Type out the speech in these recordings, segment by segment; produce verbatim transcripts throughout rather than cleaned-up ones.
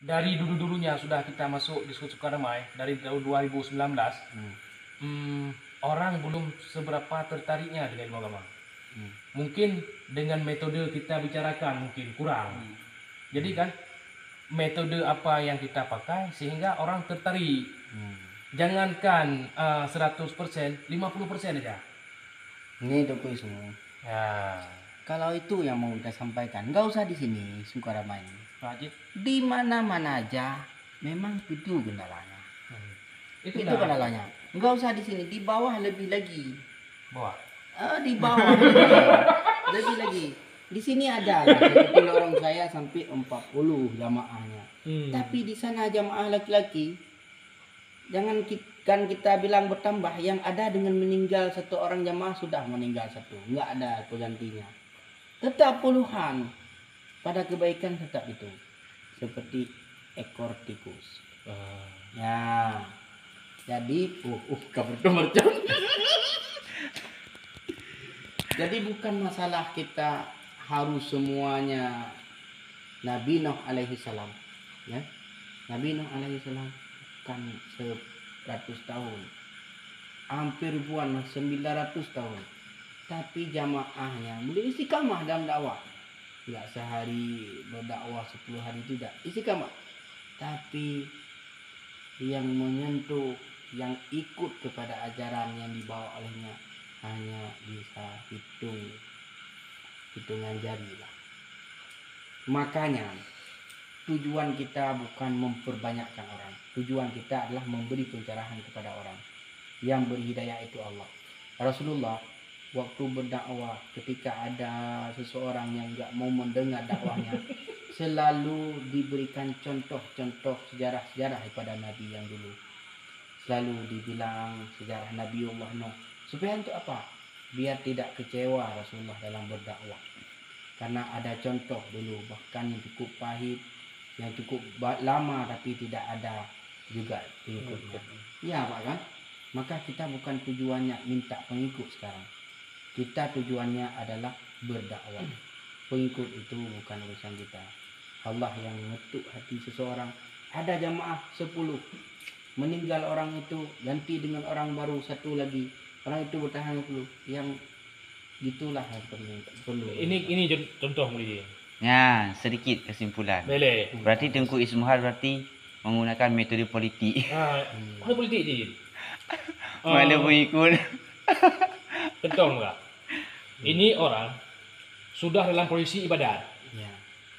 dari dulu-dulunya sudah kita masuk di Sukaramai dari tahun dua ribu sembilan belas, hmm. Hmm, orang belum seberapa tertariknya dengan ilmu agama. Hmm. Mungkin dengan metode kita bicarakan mungkin kurang. Hmm. Jadi kan metode apa yang kita pakai sehingga orang tertarik. Hmm. Jangankan uh, seratus persen, lima puluh persen aja. Ini Doko semua. Ya. Kalau itu yang mau kita sampaikan, nggak usah di sini Sukaramai. Wajib. Di mana-mana aja, memang itu kendalanya. Hmm. Itu, itu kendalanya. Nggak usah di sini, di bawah lebih lagi. Bawah. Uh, di bawah lebih, lebih lagi. Di sini ada seperti orang saya sampai empat puluh jamaahnya. Hmm. Tapi di sana jamaah laki-laki, jangan kita, kan kita bilang bertambah, yang ada dengan meninggal satu orang jamaah sudah meninggal satu, nggak ada penggantinya. Tetap puluhan, pada kebaikan tetap itu, seperti ekor tikus. Uh. Ya, jadi, uh, uh, kabar mercon. Jadi bukan masalah kita harus semuanya Nabi Nuh alaihi salam, ya. Nabi Nuh alaihi salam kan seratus tahun, hampir ribuan, sembilan ratus tahun, tapi jamaahnya boleh istiqamah dalam dakwah, nggak sehari berdakwah sepuluh hari, tidak, istiqamah, tapi yang menyentuh, yang ikut kepada ajaran yang dibawa olehnya hanya bisa hitung hitungan jari lah. Makanya tujuan kita bukan memperbanyakkan orang, tujuan kita adalah memberi pencerahan kepada orang. Yang berhidayah itu Allah. Rasulullah waktu berdakwah, ketika ada seseorang yang enggak mau mendengar dakwahnya, selalu diberikan contoh-contoh sejarah-sejarah daripada Nabi yang dulu. Selalu dibilang sejarah Nabiullah Nuh. Supaya untuk apa? Biar tidak kecewa Rasulullah dalam berdakwah. Karena ada contoh dulu, bahkan yang cukup pahit, yang cukup lama tapi tidak ada juga pengikutnya. Ya Pak kan? Maka kita bukan tujuannya minta pengikut sekarang. Kita tujuannya adalah berdakwah. Pengikut itu bukan urusan kita. Allah yang mengetuk hati seseorang. Ada jamaah sepuluh, meninggal orang itu, ganti dengan orang baru satu lagi, orang itu bertahan dulu. Yang gitulah yang perlu. Ini ini contoh mulia. Ya, sedikit kesimpulan. Boleh. Berarti Tengku Ismuhar berarti menggunakan metode politik. Ah, mana politik je? Mana pengikut. Contoh enggak? Ini orang sudah dalam posisi ibadat. Ya.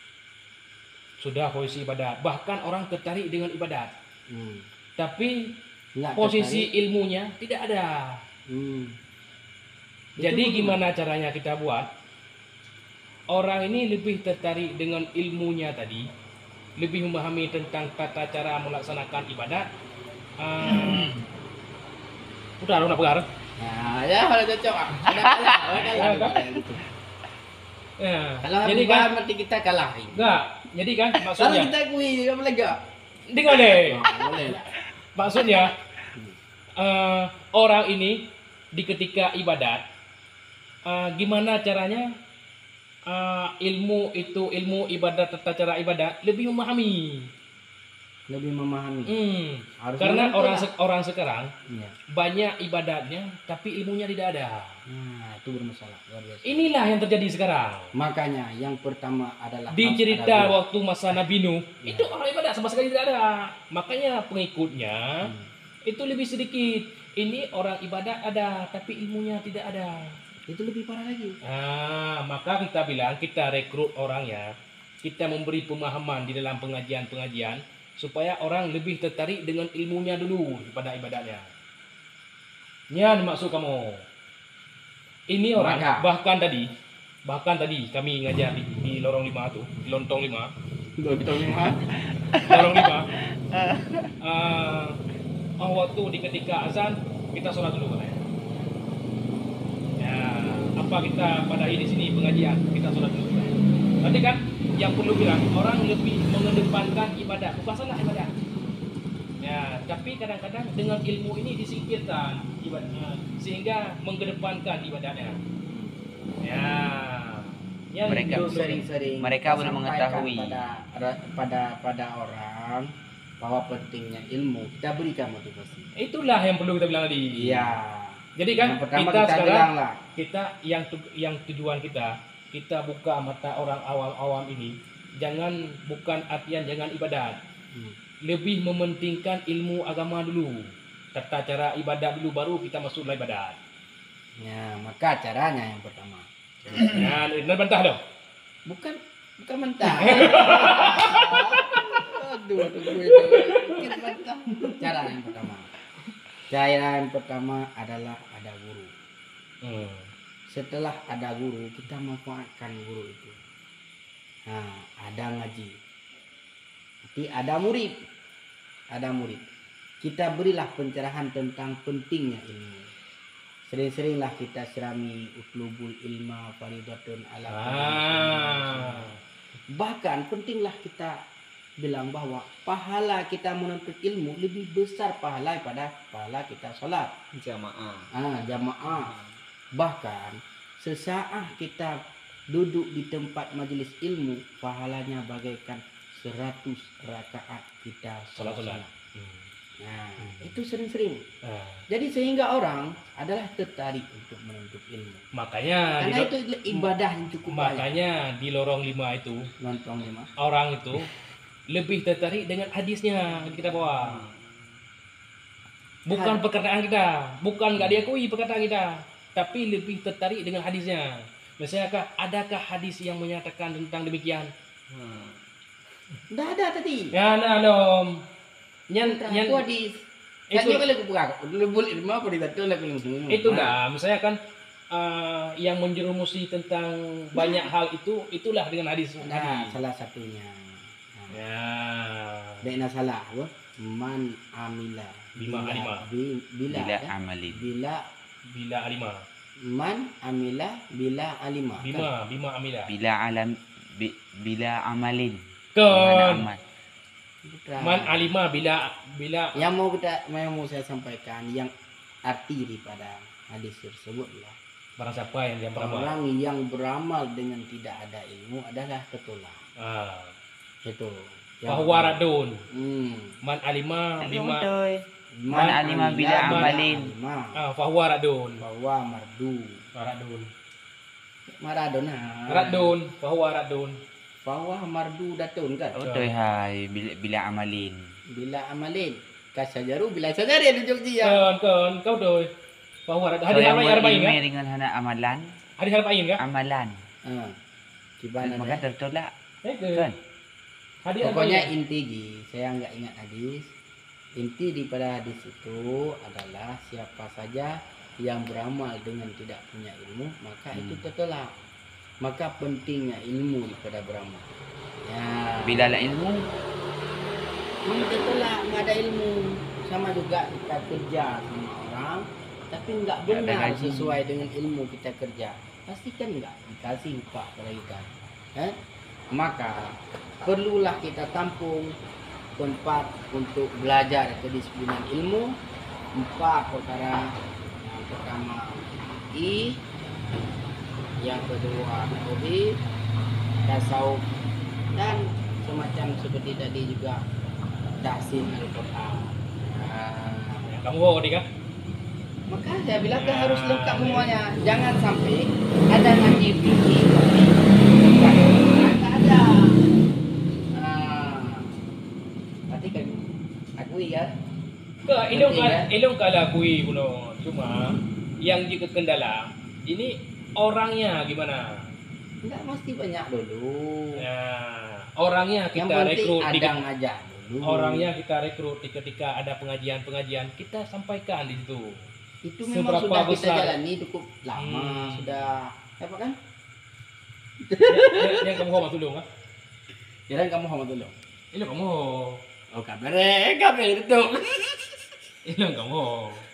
Sudah posisi ibadat. Bahkan orang tertarik dengan ibadat. Hmm. Tapi nggak posisi tertarik. Ilmunya tidak ada. Hmm. Jadi itu gimana caranya kita buat? Orang ini lebih tertarik dengan ilmunya tadi, lebih memahami tentang tata cara melaksanakan ibadat. Uh, udah, udah pegar. Nah, ya kalau cocok. Ada kalah. Ya, kalau jadi kan nanti kita kalah. Enggak, jadi kan maksudnya. Kalau kita kui apa lagi? Dengar deh. Oh, boleh. Maksudnya uh, orang ini di ketika ibadat, uh, gimana caranya uh, ilmu itu, ilmu ibadat, tata cara ibadat lebih memahami. Lebih memahami. Hmm. Karena orang se orang sekarang ya. Banyak ibadatnya, tapi ilmunya tidak ada. Nah, itu bermasalah. Luar biasa. Inilah yang terjadi sekarang. Makanya yang pertama adalah di cerita waktu masa Nabi Nuh, ya. Itu orang ibadat sama sekali tidak ada. Makanya pengikutnya hmm. itu lebih sedikit. Ini orang ibadat ada, tapi ilmunya tidak ada. Itu lebih parah lagi. Ah, maka kita bilang kita rekrut orang ya, kita memberi pemahaman di dalam pengajian-pengajian supaya orang lebih tertarik dengan ilmunya dulu daripada ibadatnya. Ini maksud kamu. Ini orang maka. bahkan tadi, bahkan tadi kami ngajar di, di lorong lima tuh, di lontong lima. Lontong lima. Lorong lima. Uh, oh, waktu di ketika azan kita sholat dulu katanya. Ya, apa kita pada di sini pengajian kita sholat dulu. Nanti kan yang perlu bilang orang lebih mengedepankan ibadah, bukan salah ibadah. Ya, tapi kadang-kadang dengan ilmu ini disingkirkan ibadahnya sehingga mengedepankan ibadahnya. Ya, Yang Mereka dulu- sering-sering mereka kita belum sampaikan mengetahui. pada pada pada orang bahwa pentingnya ilmu, kita berikan motivasi. Itulah yang perlu kita bilang tadi. Iya. Jadi kan Yang pertama kita, kita, sekarang bilang lah, kita yang tu- yang tujuan kita kita buka mata orang awam-awam ini, jangan bukan artian jangan ibadat, hmm, lebih mementingkan ilmu agama dulu, tata cara ibadat dulu, baru kita masuklah ibadat. ya maka caranya yang pertama. Nah, ini bantah dong. Bukan bukan mentah. Aduh, aduh gue itu. Bukan mentah. Cara yang pertama. Cara yang pertama adalah ada guru. Hmm. Setelah ada guru, kita manfaatkan guru itu. Nah, ada ngaji. Nanti ada murid. Ada murid. Kita berilah pencerahan tentang pentingnya ilmu. Sering-seringlah kita sirami utlubul ilma faridatun ala kulli Ah. Bahkan pentinglah kita bilang bahwa pahala kita menuntut ilmu lebih besar pahala pada pahala kita sholat. Jamaah. Ah, jamaah. Bahkan sesaat kita duduk di tempat majelis ilmu, pahalanya bagaikan seratus rakaat kita Salat sholat. salat. Hmm. Nah, Hmm. itu sering-sering. Ah. Jadi sehingga orang adalah tertarik untuk menuntut ilmu. Makanya di, Karena itu ibadah yang cukup banyak. makanya di lorong lima itu Lontong lima. orang itu lebih tertarik dengan hadisnya yang kita bawa. Bukan Had- perkataan kita, bukan nggak diakui perkataan kita, tapi lebih tertarik dengan hadisnya. Misalnya, kah, adakah hadis yang menyatakan tentang demikian? Hmm. Dah ada tadi. Ya, nah, dong. Nyan, nyan, Itu hadis. itu, Itu kalau buka, lebul ilmu apa dibatul lah kalau muslim. itu dah. Misalnya kan eh, yang menjerumusi tentang banyak hal itu, itulah dengan hadis Nah, tadi. salah satunya. Nah, Ya. Dek salah apa? Man amila Bima alima. bi- bila Bila kan? amalin. bila Bila alima. man amila bila alima. kan? Bima, bima amila. Bila alam bi, bila amalin. Di mana Kan. amal? Bukan. Man alima bila bila Yang mau kita yang mau saya sampaikan yang arti daripada hadis tersebut lah. barang siapa yang dia beramal. Orang yang beramal dengan tidak ada ilmu adalah ketolak. Ah. Itu. Bahwa radun. Hmm. Man alima bima Man alima bila amalin. alima. ah bahwa radun. Bahwa mardu. Radun. Maradona. Radun, bahwa radun. Bahwa mardu datun kan. Utoy hai bila, bila amalin. Bila amalin. Kasajaru bila sajari ada Jogja. Kan kan kau doy. Bahwa radun. Hadis So, yang apa yang arba'in berilmu kan? dengan hana amalan, Hadis arba'in kan? amalan. Ah. Gimana Maka deh? tertolak Eh, ke. kan? Hadis Pokoknya arba'in. inti Ji, saya nggak ingat hadis. Inti daripada hadis itu adalah siapa saja yang beramal dengan tidak punya ilmu, maka Hmm. itu tertolak. Maka pentingnya ilmu daripada beramal. Ya. Bila lah ilmu, Memang tertolak, nggak ada ilmu. Sama juga kita kerja sama orang, tapi nggak Nggak ada benar gaji. sesuai dengan ilmu kita kerja. Pasti kan nggak dikasih upah pada kita. Eh? Maka perlulah kita tampung tempat untuk belajar kedisiplinan ilmu. Empat perkara. Yang pertama I, yang kedua tauhid, tasawuf, dan semacam seperti tadi juga tahsin Al-Quran. Nah, Kamu bawa dia kan? maka saya bilang kan harus lengkap semuanya. Jangan sampai ada ngaji fikih tapi bukan nggak ada. Nah, berarti kan akui ya. Ke ilung Penting, ya? ilung kalau akui kuno. Cuma yang juga kendala ini orangnya gimana? Enggak mesti banyak dulu. Nah, orangnya Yang kita penting rekrut di ada ngajak dulu. orangnya kita rekrut di ketika ada pengajian-pengajian kita sampaikan di situ. itu memang seberapa sudah kita besar? jalani cukup lama Hmm. sudah apa kan? Yang kamu hormat dulu kan? Jalan kamu Muhammad dulu. Ini kamu. Oh kabar, kabar itu. Ini kamu.